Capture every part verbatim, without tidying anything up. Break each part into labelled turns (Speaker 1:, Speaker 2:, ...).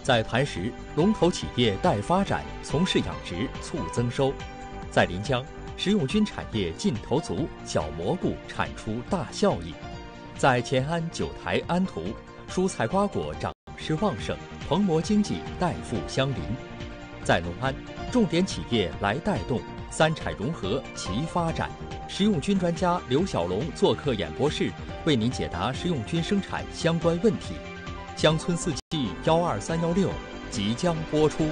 Speaker 1: 在磐石，龙头企业待发展，从事养殖促增收；在临江，食用菌产业劲头足，小蘑菇产出大效益；在乾安、九台、安图，蔬菜瓜果长势旺盛，蓬勃经济代富相邻；在隆安，重点企业来带动，三产融合齐发展。食用菌专家刘小龙做客演播室，为您解答食用菌生产相关问题。乡村四季幺二三幺六即将播出。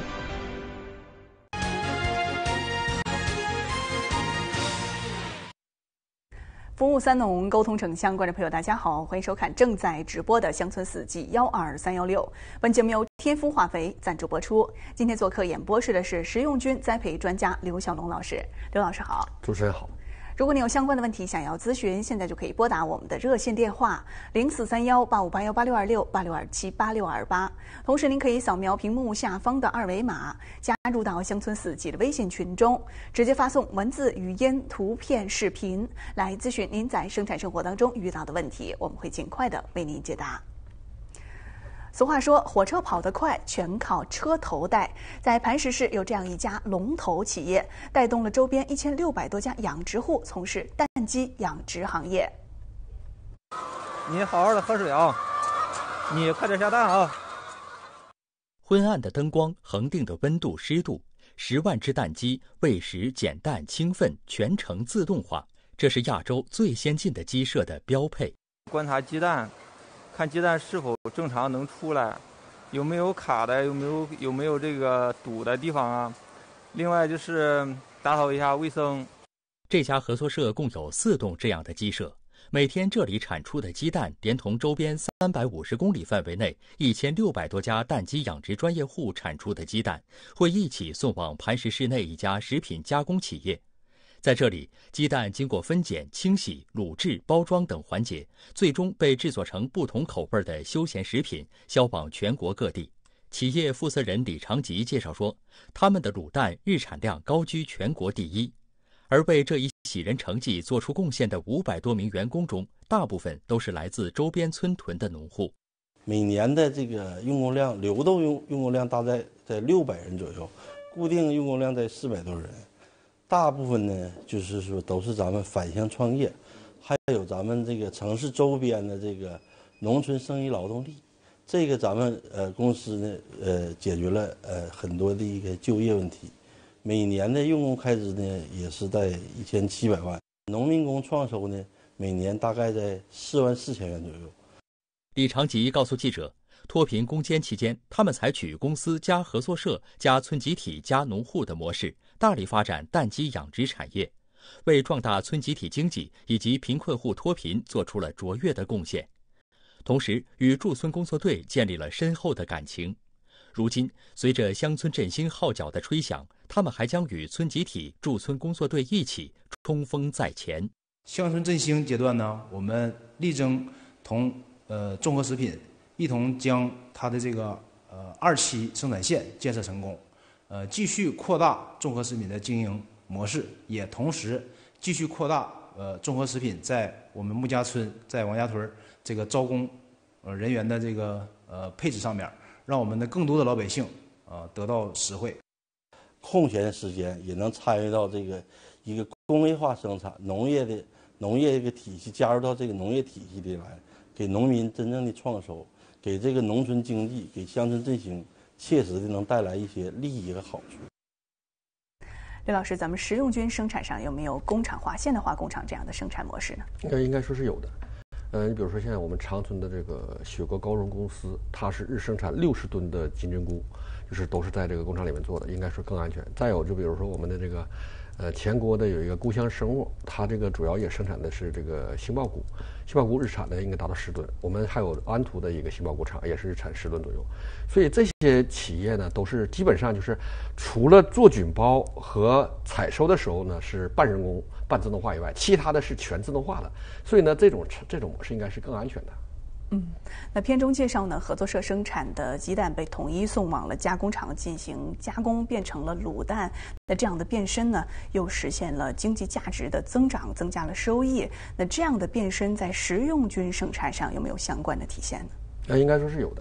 Speaker 2: 服务三农，沟通城乡，观众朋友，大家好，欢迎收看正在直播的乡村四季幺二三幺六。本节目由天孚化肥赞助播出。今天做客演播室的是食用菌栽培专家刘小龙老师。刘老师好。
Speaker 3: 主持人好。
Speaker 2: 如果你有相关的问题想要咨询，现在就可以拨打我们的热线电话零四三幺八五八幺八六二六八六二七八六二八。同时，您可以扫描屏幕下方的二维码，加入到乡村四季的微信群中，直接发送文字、语音、图片、视频来咨询您在生产生活当中遇到的问题，我们会尽快的为您解答。俗话说，火车跑得快，全靠车头带。在磐石市有这样一家龙头企业，带动了周边一千六百多家养殖户从事蛋鸡养殖行业。
Speaker 4: 你好好的喝水啊，你快点下蛋啊！
Speaker 1: 昏暗的灯光，恒定的温度、湿度，十万只蛋鸡喂食、捡蛋、清粪，全程自动化，这是亚洲最先进的鸡舍的标配。
Speaker 4: 观察鸡蛋。看鸡蛋是否正常能出来，有没有卡的，有没有有没有这个堵的地方啊？另外就是打扫一下卫生。
Speaker 1: 这家合作社共有四栋这样的鸡舍，每天这里产出的鸡蛋，连同周边三百五十公里范围内一千六百多家蛋鸡养殖专业户产出的鸡蛋，会一起送往磐石市内一家食品加工企业。在这里，鸡蛋经过分拣、清洗、卤制、包装等环节，最终被制作成不同口味的休闲食品，销往全国各地。企业负责人李长吉介绍说，他们的卤蛋日产量高居全国第一。而为这一喜人成绩做出贡献的五百多名员工中，大部分都是来自周边村屯的农户。
Speaker 3: 每年的这个用工量，流动用用工量大概在六百人左右，固定用工量在四百多人。大部分呢，就是说都是咱们返乡创业，还有咱们这个城市周边的这个农村生意劳动力。这个咱们呃公司呢，呃解决了呃很多的一个就业问题。每年的用工开支呢，也是在一千七百万。农民工创收呢，每年大概在四万四千元左右。
Speaker 1: 李长吉告诉记者，脱贫攻坚期间，他们采取公司加合作社加村集体加农户的模式，大力发展蛋鸡养殖产业，为壮大村集体经济以及贫困户脱贫做出了卓越的贡献。同时，与驻村工作队建立了深厚的感情。如今，随着乡村振兴号角的吹响，他们还将与村集体、驻村工作队一起冲锋在前。
Speaker 5: 乡村振兴阶段呢，我们力争同呃综合食品一同将它的这个呃二期生产线建设成功。呃，继续扩大综合食品的经营模式，也同时继续扩大呃综合食品在我们木家村、在王家屯这个招工呃人员的这个呃配置上面，让我们的更多的老百姓啊、呃、得到实惠。
Speaker 3: 空闲时间也能参与到这个一个工业化生产、农业的农业这个体系，加入到这个农业体系里来，给农民真正的创收，给这个农村经济、给乡村振兴。切实的能带来一些利益和好处。
Speaker 2: 刘老师，咱们食用菌生产上有没有工厂化、现代化工厂这样的生产模式呢？
Speaker 6: 应该应该说是有的。呃，你比如说现在我们长春的这个雪国高荣公司，它是日生产六十吨的金针菇，就是都是在这个工厂里面做的，应该说更安全。再有就比如说我们的这个呃前国的有一个故乡生物，它这个主要也生产的是这个杏鲍菇，杏鲍菇日产的应该达到十吨。我们还有安图的一个杏鲍菇厂，也是日产十吨左右。所以这些企业呢，都是基本上就是除了做菌包和采收的时候呢是半人工、半自动化以外，其他的是全自动化的。所以呢，这种这种模式应该是更安全的。
Speaker 2: 嗯，那片中介绍呢，合作社生产的鸡蛋被统一送往了加工厂进行加工，变成了卤蛋。那这样的变身呢，又实现了经济价值的增长，增加了收益。那这样的变身在食用菌生产上有没有相关的体现呢？
Speaker 6: 那应该说是有的。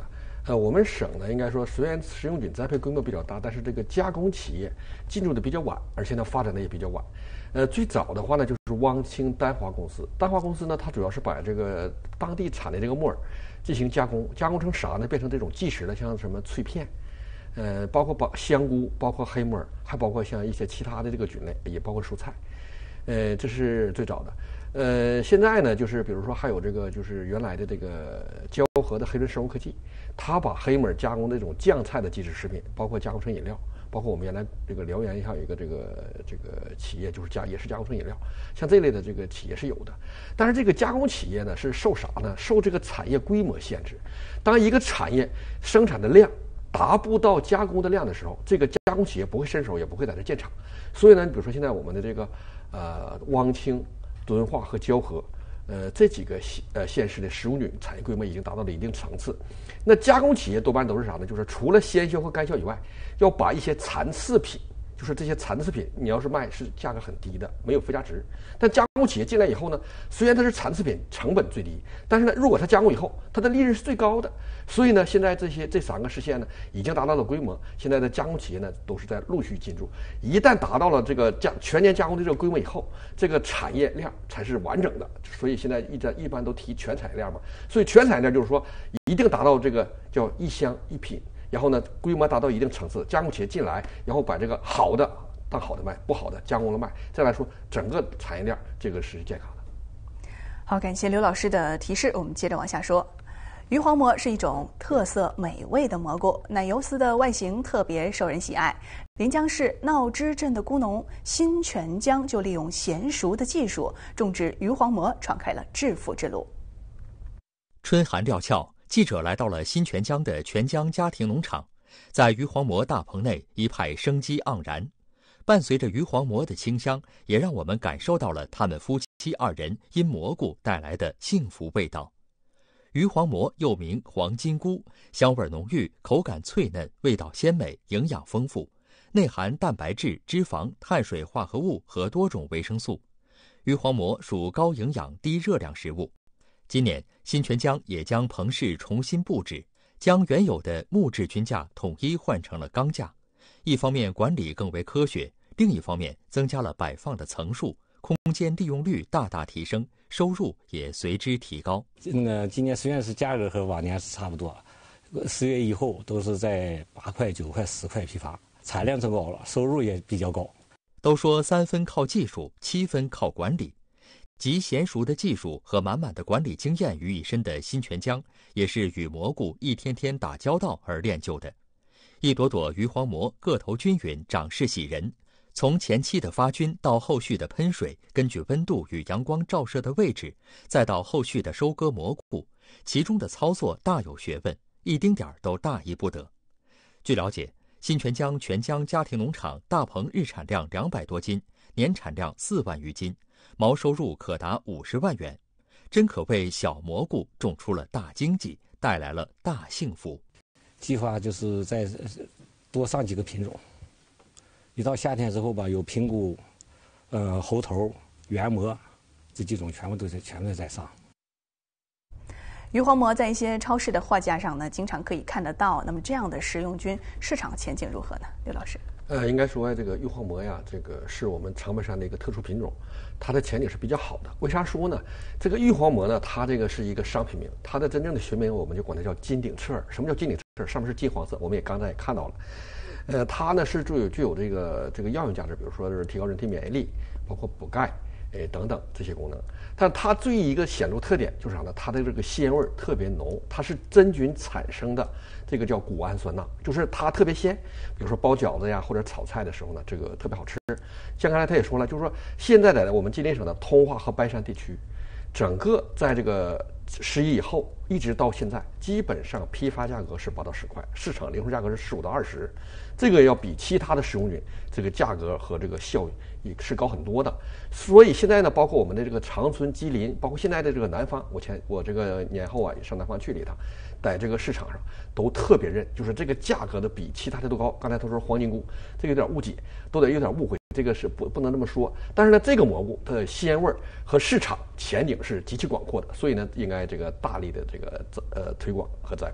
Speaker 6: 呃，我们省呢，应该说虽然食用菌栽培规模比较大，但是这个加工企业进入的比较晚，而且呢发展的也比较晚。呃，最早的话呢，就是汪清丹华公司。丹华公司呢，它主要是把这个当地产的这个木耳进行加工，加工成啥呢？变成这种即食的，像什么脆片，呃，包括把香菇，包括黑木耳，还包括像一些其他的这个菌类，也包括蔬菜。呃，这是最早的。呃，现在呢，就是比如说还有这个，就是原来的这个交河的黑润生物科技，它把黑木耳加工这种酱菜的即食食品，包括加工成饮料，包括我们原来这个辽源还有一个这个这个企业，就是加也是加工成饮料，像这类的这个企业是有的。但是这个加工企业呢，是受啥呢？受这个产业规模限制。当一个产业生产的量达不到加工的量的时候，这个加工企业不会伸手，也不会在这建厂。所以呢，比如说现在我们的这个呃汪清、敦化和蛟河，呃这几个县呃县市的食用菌产业规模已经达到了一定层次。那加工企业多半都是啥呢？就是除了鲜销和干销以外，要把一些残次品，就是这些残次品，你要是卖是价格很低的，没有附加值。但加工企业进来以后呢，虽然它是残次品，成本最低，但是呢，如果它加工以后，它的利润是最高的。所以呢，现在这些这三个市县呢，已经达到了规模。现在的加工企业呢，都是在陆续进驻。一旦达到了这个加全年加工的这个规模以后，这个产业链才是完整的。所以现在一般一般都提全产业链嘛。所以全产业链就是说，一定达到这个叫一乡一品。然后呢，规模达到一定层次，加工企业进来，然后把这个好的当好的卖，不好的加工了卖。再来说，整个产业链这个是健康的。
Speaker 2: 好，感谢刘老师的提示。我们接着往下说，鱼黄蘑是一种特色美味的蘑菇，奶油丝的外形特别受人喜爱。临江市闹支镇的菇农辛全江就利用娴熟的技术种植鱼黄蘑，闯开了致富之路。
Speaker 1: 春寒料峭，记者来到了新全江的全江家庭农场，在鱼黄蘑大棚内，一派生机盎然。伴随着鱼黄蘑的清香，也让我们感受到了他们夫妻二人因蘑菇带来的幸福味道。鱼黄蘑又名黄金菇，香味浓郁，口感脆嫩，味道鲜美，营养丰富，内含蛋白质、脂肪、碳水化合物和多种维生素。鱼黄蘑属高营养、低热量食物。今年，新全江也将棚室重新布置，将原有的木质菌架统一换成了钢架。一方面管理更为科学，另一方面增加了摆放的层数，空间利用率大大提升，收入也随之提高。
Speaker 7: 那今年虽然是价格和往年是差不多，十月以后都是在八块、九块、十块批发，产量增高了，收入也比较高。
Speaker 1: 都说三分靠技术，七分靠管理。集娴熟的技术和满满的管理经验于一身的新全江，也是与蘑菇一天天打交道而练就的。一朵朵鱼黄蘑个头均匀，长势喜人。从前期的发菌到后续的喷水，根据温度与阳光照射的位置，再到后续的收割蘑菇，其中的操作大有学问，一丁点儿都大意不得。据了解，新全江全江家庭农场大棚日产量两百多斤，年产量四万余斤，毛收入可达五十万元，真可谓小蘑菇种出了大经济，带来了大幸福。
Speaker 7: 计划就是再多上几个品种，一到夏天之后吧，有平菇、呃猴头、圆蘑这几种全部都在全都在上。
Speaker 2: 鱼黄蘑在一些超市的货架上呢，经常可以看得到。那么这样的食用菌市场前景如何呢？刘老师？
Speaker 6: 呃，应该说这个鱼黄蘑呀，这个是我们长白山的一个特殊品种，它的前景是比较好的。为啥说呢？这个玉黄蘑呢，它这个是一个商品名，它的真正的学名我们就管它叫金顶刺耳。什么叫金顶刺耳？上面是金黄色，我们也刚才也看到了。呃，它呢是具有具有这个这个药用价值，比如说是提高人体免疫力，包括补钙，哎等等这些功能。但它最一个显著特点就是啥呢？它的这个鲜味特别浓，它是真菌产生的，这个叫谷氨酸钠，就是它特别鲜。比如说包饺子呀或者炒菜的时候呢，这个特别好吃。像刚才他也说了，就是说现在在我们吉林省的通化和白山地区，整个在这个十一以后一直到现在，基本上批发价格是八到十块，市场零售价格是十五到二十，这个要比其他的食用菌这个价格和这个效益也是高很多的。所以现在呢，包括我们的这个长春、吉林，包括现在的这个南方，我前我这个年后啊也上南方去了一趟，在这个市场上都特别认，就是这个价格的比其他的都高。刚才他说黄金菇，这个有点误解，都得有点误会。这个是不不能这么说，但是呢，这个蘑菇它的鲜味和市场前景是极其广阔的，所以呢，应该这个大力的这个呃推广和栽培。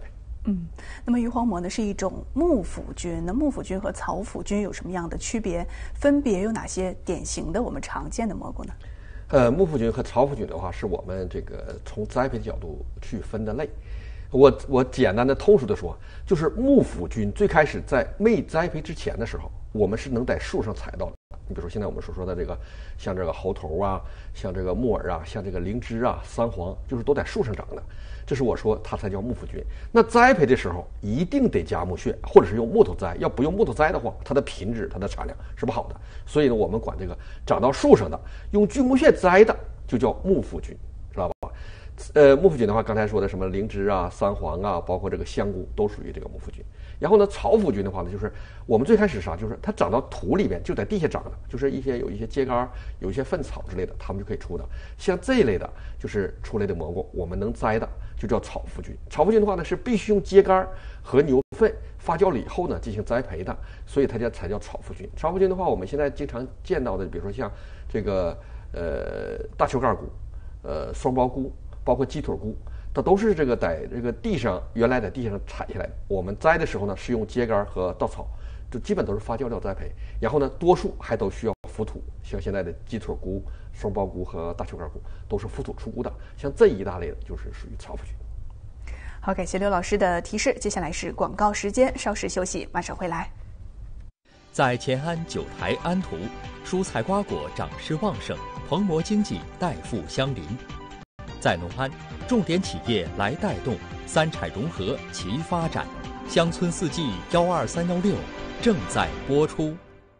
Speaker 2: 嗯，那么鱼黄膜呢是一种幕府菌，那幕府菌和草腐菌有什么样的区别？分别有哪些典型的我们常见的蘑菇呢？
Speaker 6: 呃，幕府菌和草腐菌的话，是我们这个从栽培角度去分的类。我我简单的通俗的说，就是幕府菌最开始在没栽培之前的时候，我们是能在树上采到的。你比如说现在我们所说的这个，像这个猴头啊，像这个木耳啊，像这个灵芝啊、三黄，就是都在树上长的。这是我说它才叫幕府菌。那栽培的时候一定得加木屑，或者是用木头栽。要不用木头栽的话，它的品质、它的产量是不好的。所以呢，我们管这个长到树上的用菌木屑栽的就叫幕府菌，知道吧？呃，幕府菌的话，刚才说的什么灵芝啊、三黄啊，包括这个香菇，都属于这个幕府菌。然后呢，草腐菌的话呢，就是我们最开始啥，就是它长到土里边，就在地下长的，就是一些有一些秸秆、有一些粪草之类的，它们就可以出的。像这一类的，就是出来的蘑菇，我们能栽的就叫草腐菌。草腐菌的话呢，是必须用秸秆和牛粪发酵了以后呢进行栽培的，所以它叫才叫草腐菌。草腐菌的话，我们现在经常见到的，比如说像这个呃大球盖菇、呃双苞菇，包括鸡腿菇。它都是这个在这个地上原来在地上采下来的。我们栽的时候呢，是用秸秆和稻草，这基本都是发酵料栽培。然后呢，多数还都需要覆土，像现在的鸡腿菇、双苞菇和大球盖菇都是覆土出菇的。像这一大类的，就是属于草腐菌。
Speaker 2: 好，感谢刘老师的提示。接下来是广告时间，稍事休息，马上回来。
Speaker 1: 在乾安九台安图，蔬菜瓜果长势旺盛，蓬勃经济代富相邻。在农安，重点企业来带动，三产融合齐发展。乡村四季幺二三幺六正在播出。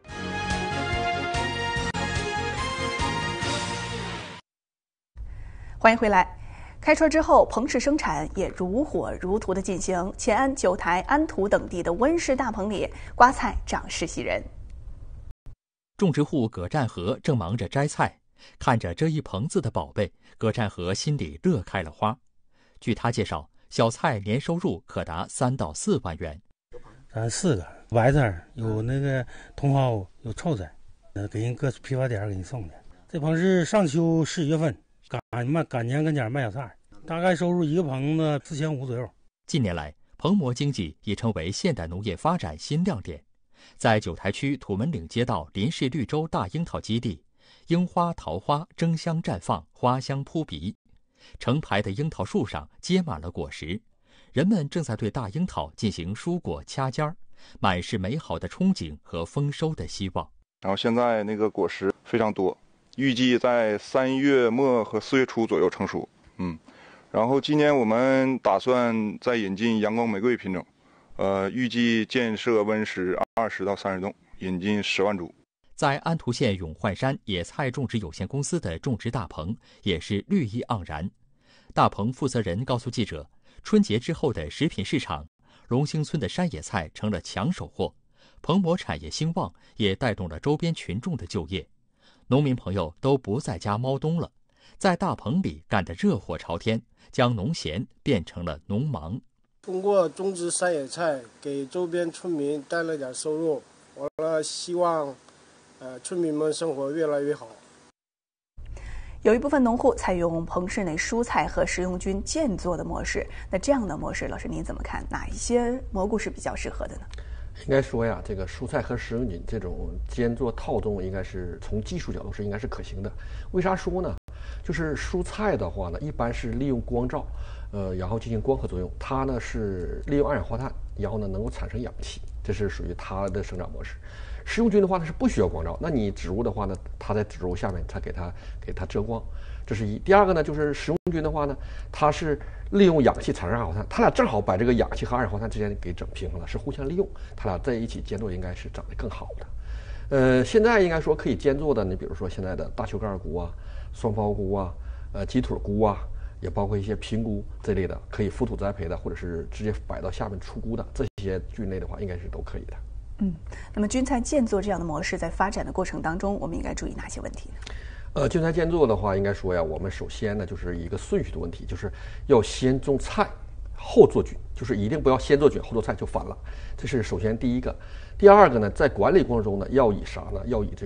Speaker 2: 欢迎回来。开春之后，棚式生产也如火如荼的进行。乾安、九台、安图等地的温室大棚里，瓜菜长势喜人。
Speaker 1: 种植户葛占和正忙着摘菜。看着这一棚子的宝贝，葛占和心里乐开了花。据他介绍，小菜年收入可达三到四万元。
Speaker 8: 咱四个白菜有那个茼蒿，有臭菜，呃，给人各批发点给你送的。这棚是上秋十一月份赶卖，赶年跟前卖小菜，大概收入一个棚子四千五左右。
Speaker 1: 近年来，棚膜经济已成为现代农业发展新亮点。在九台区土门岭街道林氏绿洲大樱桃基地，樱花、桃花争相绽放，花香扑鼻。成排的樱桃树上结满了果实，人们正在对大樱桃进行蔬果掐尖儿，满是美好的憧憬和丰收的希望。
Speaker 9: 然后现在那个果实非常多，预计在三月末和四月初左右成熟。嗯，然后今年我们打算再引进阳光玫瑰品种，呃，预计建设温室二十到三十栋，引进十万株。
Speaker 1: 在安图县永焕山野菜种植有限公司的种植大棚也是绿意盎然。大棚负责人告诉记者，春节之后的食品市场，龙兴村的山野菜成了抢手货，棚膜产业兴旺也带动了周边群众的就业，农民朋友都不在家猫冬了，在大棚里干得热火朝天，将农闲变成了农忙。
Speaker 10: 通过种植山野菜，给周边村民带来点收入，完了希望呃，村民们生活越来越好。
Speaker 2: 有一部分农户采用棚室内蔬菜和食用菌间作的模式，那这样的模式，老师您怎么看？哪一些蘑菇是比较适合的呢？
Speaker 6: 应该说呀，这个蔬菜和食用菌这种间作套种，应该是从技术角度是应该是可行的。为啥说呢？就是蔬菜的话呢，一般是利用光照，呃，然后进行光合作用。它呢是利用二氧化碳，然后呢能够产生氧气，这是属于它的生长模式。食用菌的话呢是不需要光照，那你植物的话呢，它在植物下面才给它给它遮光，这是一。第二个呢，就是食用菌的话呢，它是利用氧气产生二氧化碳，它俩正好把这个氧气和二氧化碳之间给整平衡了，是互相利用，它俩在一起间作应该是长得更好的。呃，现在应该说可以间作的，你比如说现在的大球盖菇啊、双苞菇啊、呃鸡腿菇啊，也包括一些平菇这类的，可以覆土栽培的，或者是直接摆到下面出菇的，这些菌类的话，应该是都可以的。
Speaker 2: 嗯，那么菌菜间作这样的模式在发展的过程当中，我们应该注意哪些问题呢？
Speaker 6: 呃，菌菜间作的话，应该说呀，我们首先呢就是一个顺序的问题，就是要先种菜，后做菌，就是一定不要先做菌后做菜就反了。这是首先第一个。第二个呢，在管理过程中呢，要以啥呢？要以这个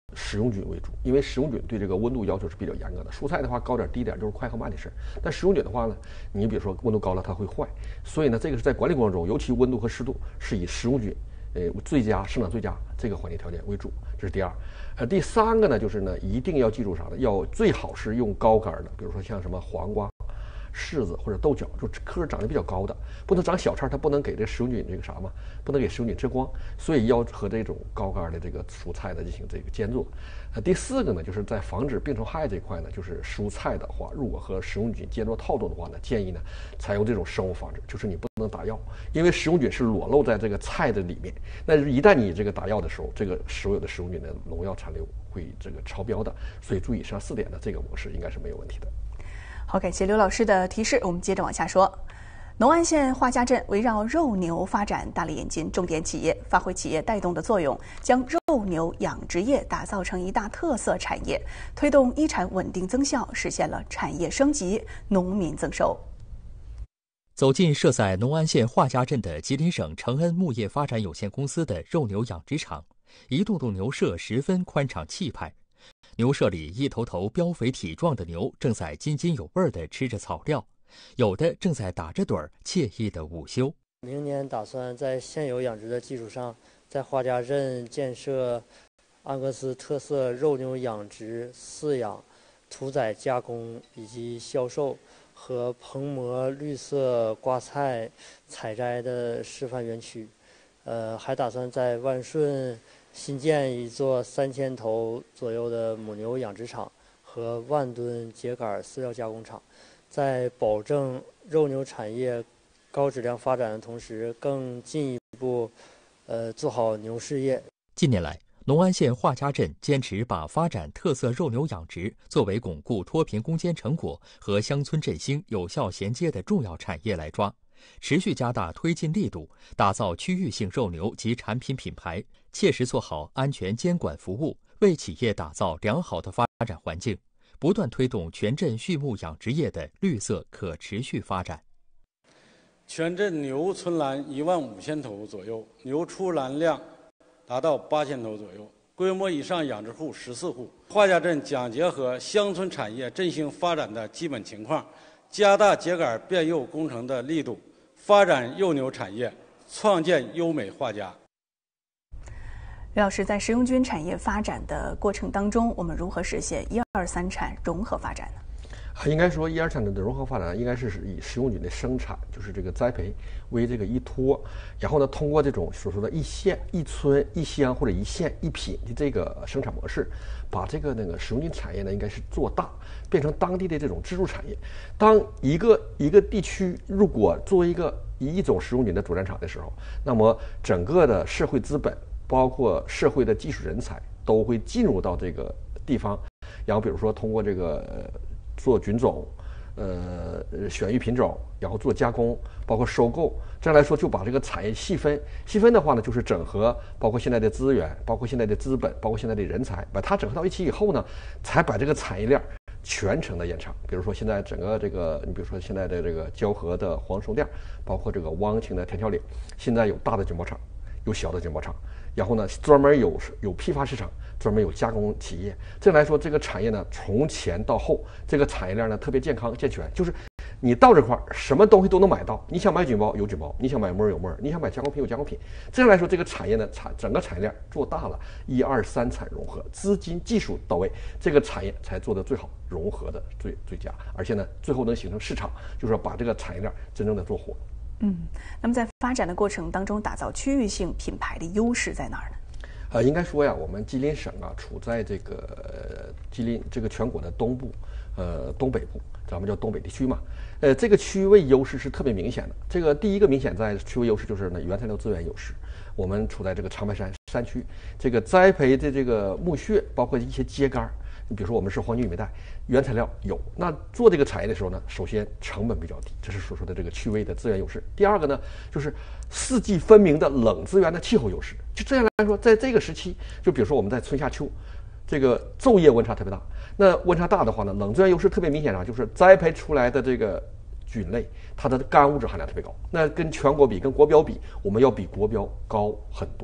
Speaker 6: 食用菌为主，因为食用菌对这个温度要求是比较严格的。蔬菜的话高点低点就是快和慢的事，但食用菌的话呢，你比如说温度高了它会坏，所以呢这个是在管理过程中，尤其温度和湿度是以食用菌呃最佳生长最佳这个环境条件为主，这是第二。呃，第三个呢就是呢一定要记住啥呢？要最好是用高杆的，比如说像什么黄瓜、柿子或者豆角，就棵长得比较高的，不能长小叉，它不能给这食用菌这个啥嘛，不能给食用菌遮光，所以要和这种高杆的这个蔬菜的进行这个间作。呃，第四个呢，就是在防止病虫害这一块呢，就是蔬菜的话，如果和食用菌间作套种的话呢，建议呢采用这种生物防治，就是你不能打药，因为食用菌是裸露在这个菜的里面，那一旦你这个打药的时候，这个所有的食用菌的农药残留会这个超标的，所以注意上四点的这个模式应该是没有问题的。
Speaker 2: 好，感谢刘老师的提示，我们接着往下说。农安县华家镇围绕肉牛发展，大力引进重点企业，发挥企业带动的作用，将肉牛养殖业打造成一大特色产业，推动一产稳定增效，实现了产业升级、农民增收。
Speaker 1: 走进设在农安县华家镇的吉林省承恩牧业发展有限公司的肉牛养殖场，一栋栋牛舍十分宽敞气派。牛舍里一头头膘肥体壮的牛正在津津有味地吃着草料，有的正在打着盹儿，惬意的午休。
Speaker 11: 明年打算在现有养殖的基础上，在华家镇建设安格斯特色肉牛养殖、饲养、屠宰、加工以及销售和棚膜绿色瓜菜采摘的示范园区。呃，还打算在万顺新建一座三千头左右的母牛养殖场和万吨秸秆饲料加工厂，在保证肉牛产业高质量发展的同时，更进一步呃做好牛事业。
Speaker 1: 近年来，农安县华家镇坚持把发展特色肉牛养殖作为巩固脱贫攻坚成果和乡村振兴有效衔接的重要产业来抓，持续加大推进力度，打造区域性肉牛及产品品牌，切实做好安全监管服务，为企业打造良好的发展环境，不断推动全镇畜牧养殖业的绿色可持续发展。
Speaker 12: 全镇牛存栏一万五千头左右，牛出栏量达到八千头左右，规模以上养殖户十四户。华家镇将结合乡村产业振兴发展的基本情况，加大秸秆变幼工程的力度，发展幼牛产业，创建优美华家。
Speaker 2: 刘老师，在食用菌产业发展的过程当中，我们如何实现一二三产融合发展呢？
Speaker 6: 啊，应该说一二产的融合发展应该是以食用菌的生产，就是这个栽培为这个依托，然后呢，通过这种所说的一县一村一乡或者一县一品的这个生产模式，把这个那个食用菌产业呢，应该是做大，变成当地的这种支柱产业。当一个一个地区如果作为一个一种食用菌的主战场的时候，那么整个的社会资本，包括社会的技术人才，都会进入到这个地方，然后比如说通过这个。呃做菌种，呃，选育品种，然后做加工，包括收购，这样来说就把这个产业细分。细分的话呢，就是整合，包括现在的资源，包括现在的资本，包括现在的人才，把它整合到一起以后呢，才把这个产业链全程的延长。比如说现在整个这个，你比如说现在的这个蛟河的黄熟店，包括这个汪清的田桥岭，现在有大的菌包厂，有小的菌包厂。然后呢，专门有有批发市场，专门有加工企业。这样来说，这个产业呢，从前到后，这个产业链呢特别健康健全。就是你到这块儿，什么东西都能买到。你想买菌包有菌包，你想买沫有沫，你想买加工品有加工品。这样来说，这个产业呢，产整个产业链做大了，一二三产融合，资金技术到位，这个产业才做得最好，融合的最最佳。而且呢，最后能形成市场，就是说把这个产业链真正的做活。
Speaker 2: 嗯，那么在发展的过程当中，打造区域性品牌的优势在哪儿呢？
Speaker 6: 呃，应该说呀，我们吉林省啊，处在这个、呃、吉林这个全国的东部，呃，东北部，咱们叫东北地区嘛。呃，这个区位优势是特别明显的。这个第一个明显在区位优势就是呢，原材料资源优势。我们处在这个长白山山区，这个栽培的这个木屑，包括一些秸秆。你比如说我们是黄金玉米带，原材料有，那做这个产业的时候呢，首先成本比较低，这是所说的这个区位的资源优势。第二个呢，就是四季分明的冷资源的气候优势。就这样来说，在这个时期，就比如说我们在春夏秋，这个昼夜温差特别大。那温差大的话呢，冷资源优势特别明显啊，就是栽培出来的这个菌类，它的干物质含量特别高。那跟全国比，跟国标比，我们要比国标高很多。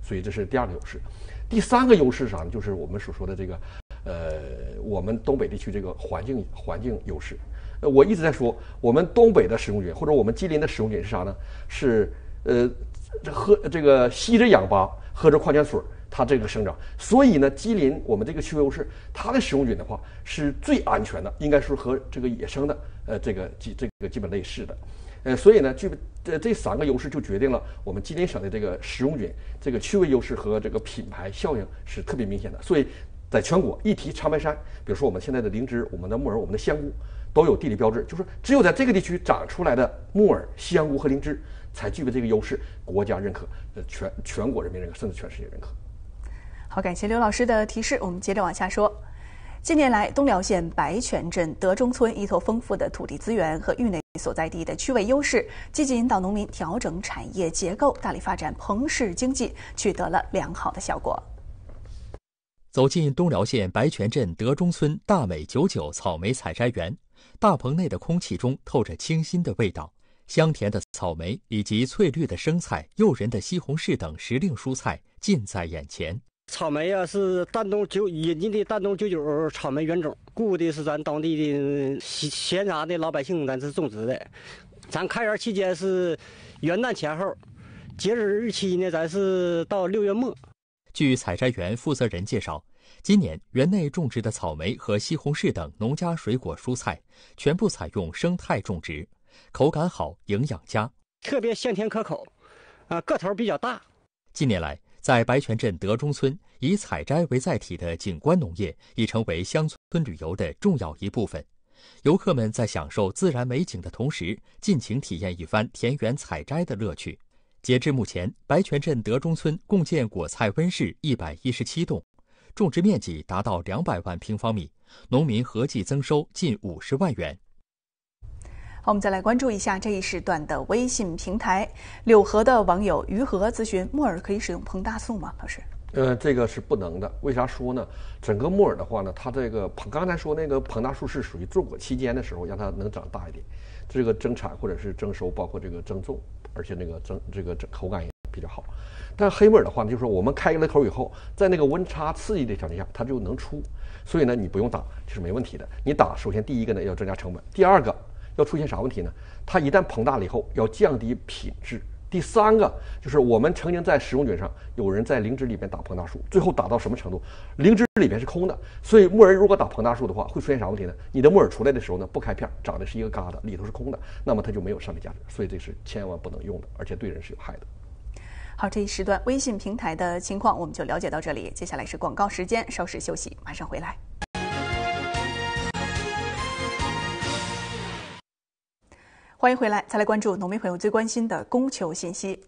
Speaker 6: 所以这是第二个优势。第三个优势是啥呢？就是我们所说的这个，呃，我们东北地区这个环境环境优势。呃，我一直在说，我们东北的食用菌或者我们吉林的食用菌是啥呢？是呃，喝这个吸着氧吧，喝着矿泉水，它这个生长。所以呢，吉林我们这个区位优势，它的食用菌的话是最安全的，应该是和这个野生的呃这个基这个基本类似的。呃，所以呢，具备这这三个优势就决定了我们吉林省的这个食用菌这个区位优势和这个品牌效应是特别明显的。所以，在全国一提长白山，比如说我们现在的灵芝、我们的木耳、我们的香菇，都有地理标志，就是只有在这个地区长出来的木耳、香菇和灵芝才具备这个优势，国家认可，呃，全全国人民认可，甚至全世界认可。
Speaker 2: 好，感谢刘老师的提示，我们接着往下说。近年来，东辽县白泉镇德中村依托丰富的土地资源和域内所在地的区位优势，积极引导农民调整产业结构，大力发展棚式经济，取得了良好的效果。
Speaker 1: 走进东辽县白泉镇德中村大美九九草莓采摘园，大棚内的空气中透着清新的味道，香甜的草莓以及翠绿的生菜、诱人的西红柿等时令蔬菜近在眼前。
Speaker 13: 草莓啊，是丹东九引进的丹东九九草莓原种，雇的是咱当地的闲杂的老百姓，咱是种植的。咱开园期间是元旦前后，截止日期呢，咱是到六月末。
Speaker 1: 据采摘园负责人介绍，今年园内种植的草莓和西红柿等农家水果蔬菜全部采用生态种植，口感好，营养佳，
Speaker 13: 特别香甜可口，啊，个头比较大。
Speaker 1: 近年来，在白泉镇德中村，以采摘为载体的景观农业已成为乡村旅游的重要一部分。游客们在享受自然美景的同时，尽情体验一番田园采摘的乐趣。截至目前，白泉镇德中村共建果菜温室一百一十七栋，种植面积达到两百万平方米，农民合计增收近五十万元。
Speaker 2: 好，我们再来关注一下这一时段的微信平台。柳河的网友于和咨询：木耳可以使用膨大素吗？老师？
Speaker 6: 呃，这个是不能的。为啥说呢？整个木耳的话呢，它这个刚才说那个膨大素是属于坐果期间的时候让它能长大一点，这个增产或者是增收，包括这个增重，而且那个增这个口感也比较好。但黑木耳的话呢，就是说我们开了口以后，在那个温差刺激的条件下，它就能出。所以呢，你不用打，这是没问题的。你打，首先第一个呢要增加成本，第二个。要出现啥问题呢？它一旦膨大了以后，要降低品质。第三个就是我们曾经在食用菌上，有人在灵芝里面打膨大素，最后打到什么程度？灵芝里面是空的，所以木耳如果打膨大素的话，会出现啥问题呢？你的木耳出来的时候呢，不开片，长的是一个疙瘩，里头是空的，那么它就没有商品价值，所以这是千万不能用的，而且对人是有害的。
Speaker 2: 好，这一时段微信平台的情况我们就了解到这里，接下来是广告时间，稍事休息，马上回来。欢迎回来，再来关注农民朋友最关心的供求信息。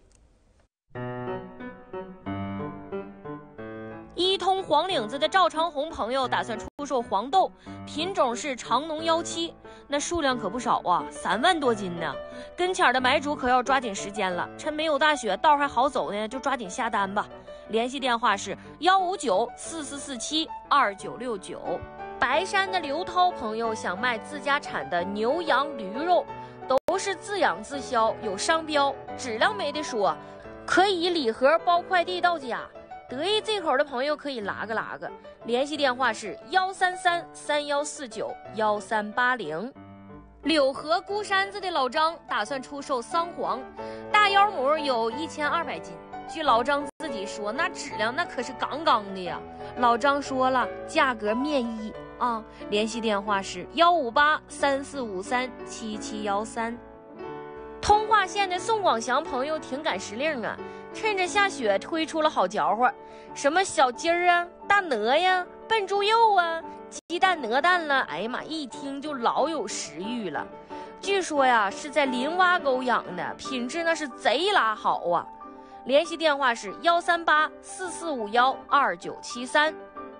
Speaker 14: 一通黄岭子的赵长红朋友打算出售黄豆，品种是长农幺七，那数量可不少啊，三万多斤呢。跟前的买主可要抓紧时间了，趁没有大雪，道还好走呢，就抓紧下单吧。联系电话是幺五九四四四七二九六九。白山的刘涛朋友想卖自家产的牛羊驴肉。都是自养自销，有商标，质量没得说，可以礼盒包快递到家。得意这口的朋友可以拉个拉个，联系电话是幺三三三幺四九幺三八零。柳河孤山子的老张打算出售桑黄，大腰母有一千二百斤，据老张自己说，那质量那可是杠杠的呀。老张说了，价格面议。啊，联系电话是幺五八三四五三七七幺三。通化县的宋广祥朋友挺赶时令啊，趁着下雪推出了好嚼活，什么小鸡儿啊、大鹅呀、笨猪肉啊、鸡蛋、鹅蛋了，哎呀妈，一听就老有食欲了。据说呀是在林洼沟养的，品质那是贼拉好啊。联系电话是幺三八四四五幺二九七三。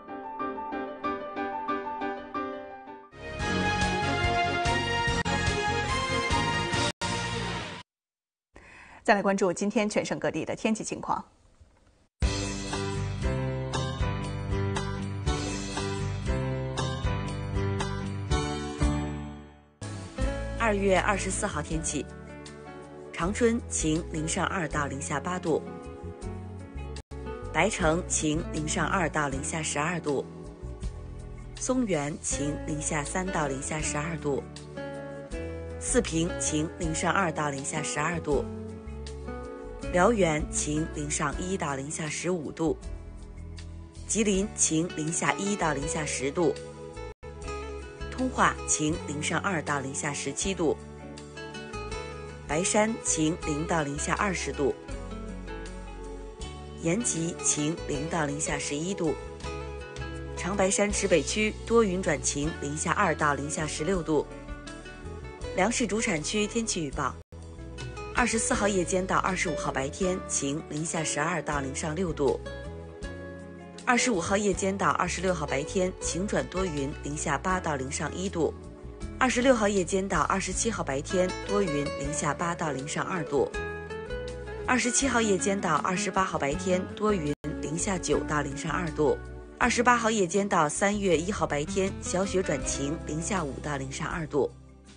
Speaker 2: 再来关注今天全省各地的天气情况。
Speaker 15: 二月二十四号天气：长春晴，零上二到零下八度； 白城晴，零上二到零下十二度；松原晴，零下三到零下十二度；四平晴，零上二到零下十二度；辽源晴，零上一到零下十五度；吉林晴，零下一到零下十度；通化晴，零上二到零下十七度；白山晴，零到零下二十度；延吉晴，零到零下十一度；长白山池北区多云转晴，零下二到零下十六度。粮食主产区天气预报：二十四号夜间到二十五号白天晴，零下十二到零上六度；二十五号夜间到二十六号白天晴转多云，零下八到零上一度；二十六号夜间到二十七号白天多云，零下八到零上二度；二十七号夜间到二十八号白天多云，零下九到零上二度；二十八号夜间到三月一号白天小雪转晴，零下五到零上二度。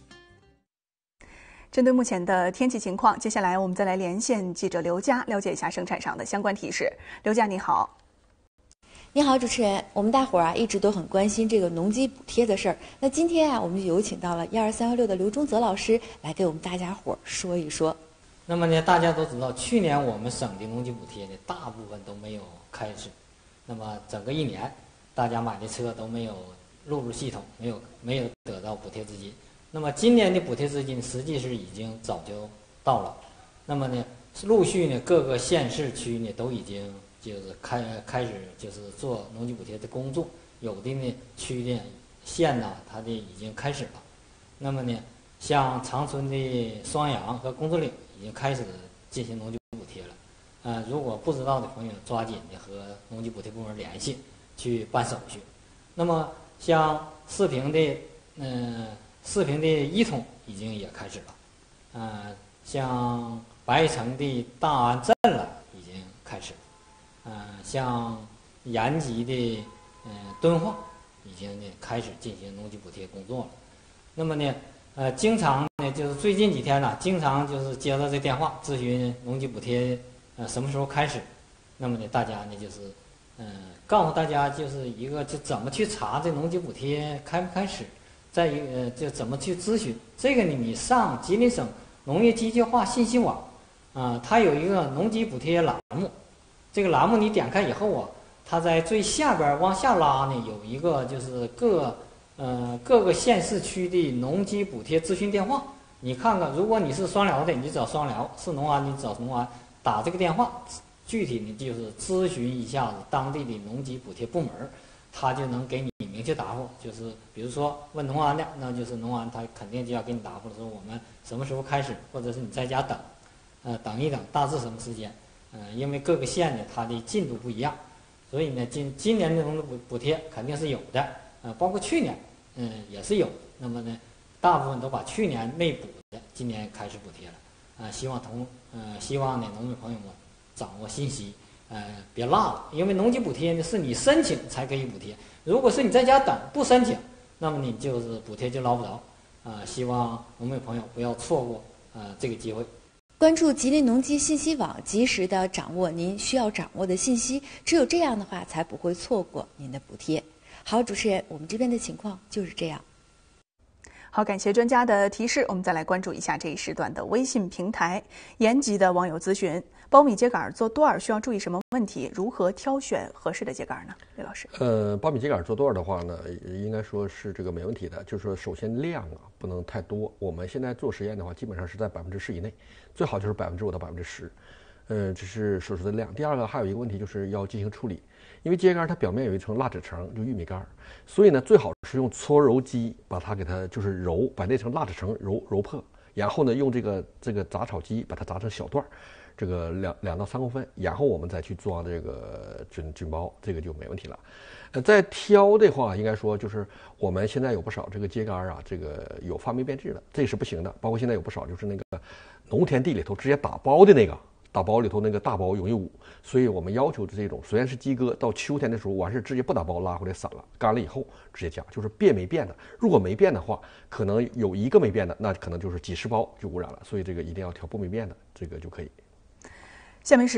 Speaker 2: 针对目前的天气情况，接下来我们再来连线记者刘佳，了解一下生产上的相关提示。刘佳，你好。
Speaker 16: 你好，主持人，我们大伙儿啊一直都很关心这个农机补贴的事儿。那今天啊，我们就有请到了一二三幺六的刘忠泽老师来给我们大家伙儿说一说。
Speaker 17: 那么呢，大家都知道，去年我们省的农机补贴呢，大部分都没有开始。那么整个一年，大家买的车都没有录入系统，没有没有得到补贴资金。那么今年的补贴资金实际是已经早就到了。那么呢，陆续呢各个县市区呢都已经就是开开始就是做农机补贴的工作，有的呢区呢县呢它的已经开始了。那么呢，像长春的双阳和工作岭已经开始进行农机补贴了。呃，如果不知道的朋友，抓紧的和农机补贴部门联系，去办手续。那么像四平的，嗯、呃，四平的一通已经也开始了，呃，像白城的大安镇了已经开始了，呃，像延吉的，嗯、呃，敦化已经呢开始进行农机补贴工作了。那么呢，呃，经常呢就是最近几天呢，经常就是接到这电话咨询农机补贴。呃，什么时候开始？那么呢，大家呢就是，嗯、呃，告诉大家就是一个就怎么去查这农机补贴开不开始，再一个、呃、就怎么去咨询。这个呢，你上吉林省农业机械化信息网，啊、呃，它有一个农机补贴栏目，这个栏目你点开以后啊，它在最下边往下拉呢，有一个就是各呃各个县市区的农机补贴咨询电话。你看看，如果你是双辽的，你就找双辽；是农安，你找农安。打这个电话，具体呢就是咨询一下子当地的农机补贴部门，他就能给你明确答复。就是比如说问农安的，那就是农安他肯定就要给你答复说我们什么时候开始，或者是你在家等，呃等一等，大致什么时间？呃，因为各个县呢它的进度不一样，所以呢今今年的农补补贴肯定是有的，呃，包括去年，嗯、呃、也是有。那么呢，大部分都把去年没补的，今年开始补贴了。呃，希望同呃，希望呢，农民朋友们掌握信息，呃，别落了，因为农机补贴呢是你申请才可以补贴，如果是你在家等不申请，那么你就是补贴就捞不着，啊、呃，希望农民朋友不要错过呃这个机会。
Speaker 16: 关注吉林农机信息网，及时的掌握您需要掌握的信息，只有这样的话，才不会错过您的补贴。好，主持人，我们这边的情况就是这样。
Speaker 2: 好，感谢专家的提示。我们再来关注一下这一时段的微信平台。延吉的网友咨询：苞米秸秆做多耳需要注意什么问题？如何挑选合适的秸秆呢？刘老师，
Speaker 6: 呃，苞米秸秆做多耳的话呢，应该说是这个没问题的。就是说，首先量啊不能太多。我们现在做实验的话，基本上是在百分之十以内，最好就是百分之五到百分之十。呃，这是所说的量。第二个还有一个问题就是要进行处理，因为秸秆它表面有一层蜡纸层，就玉米杆，所以呢，最好是用搓揉机把它给它就是揉，把那层蜡纸层揉揉破，然后呢，用这个这个杂草机把它砸成小段，这个两两到三公分，然后我们再去装这个菌菌包，这个就没问题了。呃，在挑的话，应该说就是我们现在有不少这个秸秆啊，这个有发霉变质的，这是不行的。包括现在有不少就是那个农田地里头直接打包的那个。打包里头那个大包容易捂，所以我们要求的这种虽然是鸡割，到秋天的时候完事直接不打包拉回来散了，干了以后直接加，就是变没变的。如果没变的话，可能有一个没变的，那可能就是几十包就污染了，所以这个一定要挑不没变的，这个就可以。
Speaker 2: 下面是松原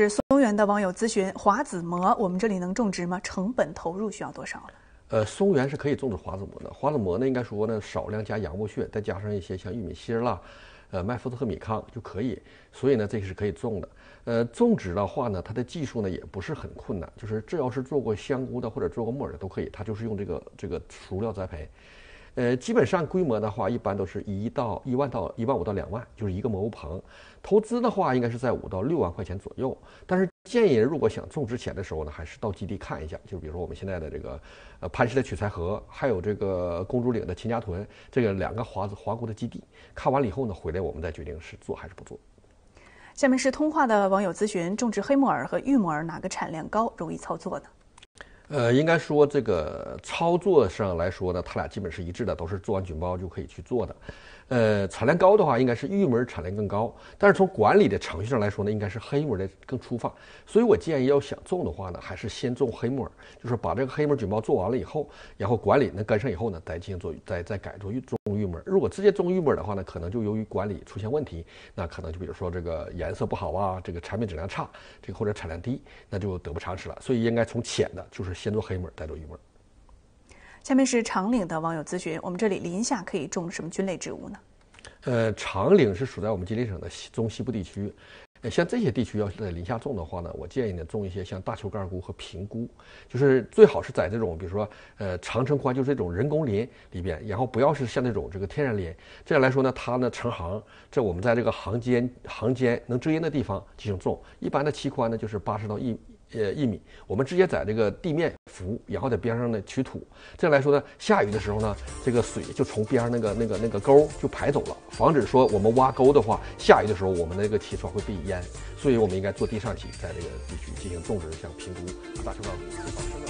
Speaker 2: 原的网友咨询：华子蘑我们这里能种植吗？成本投入需要多少了？
Speaker 6: 呃，松原是可以种植华子蘑的。华子蘑呢，应该说呢，少量加羊木屑，再加上一些像玉米芯啦、呃麦麸子和米糠就可以。所以呢，这个是可以种的。呃，种植的话呢，它的技术呢也不是很困难，就是只要是做过香菇的或者做过木耳的都可以。它就是用这个这个熟料栽培。呃，基本上规模的话，一般都是一到一万到一万五到两万，就是一个蘑菇棚。投资的话，应该是在五到六万块钱左右。但是建议人如果想种植前的时候呢，还是到基地看一下。就比如说我们现在的这个呃潘氏的取材河，还有这个公主岭的秦家屯，这个两个华子华菇的基地，看完了以后呢，回来我们再决定是做还是不做。
Speaker 2: 下面是通话的网友咨询：种植黑木耳和玉木耳哪个产量高，容易操作呢？
Speaker 6: 呃，应该说这个操作上来说呢，它俩基本是一致的，都是做完菌包就可以去做的。呃，产量高的话，应该是玉木耳产量更高，但是从管理的程序上来说呢，应该是黑木耳的更粗放。所以我建议要想种的话呢，还是先种黑木耳，就是把这个黑木耳菌包做完了以后，然后管理能跟上以后呢，再进行做再再改做种玉木耳。如果直接种玉木耳的话呢，可能就由于管理出现问题，那可能就比如说这个颜色不好啊，这个产品质量差，这个或者产量低，那就得不偿失了。所以应该从浅的，就是先做黑木耳，再做玉木耳。
Speaker 2: 下面是长岭的网友咨询：我们这里林下可以种什么菌类植物呢？
Speaker 6: 呃，长岭是属在我们吉林省的西中西部地区，呃，像这些地区要是在林下种的话呢，我建议呢种一些像大球盖菇和平菇，就是最好是在这种比如说呃长城宽，就是这种人工林里边，然后不要是像那种这个天然林，这样来说呢，它呢成行，这我们在这个行间行间能遮阴的地方进行种，一般的期宽呢就是八十到一。呃，一米，我们直接在这个地面浮，然后在边上呢取土，这样来说呢，下雨的时候呢，这个水就从边上那个那个那个沟就排走了，防止说我们挖沟的话，下雨的时候我们那个起床会被淹，所以我们应该做地上起，在这个地区进行种植，像平菇、大球盖菇。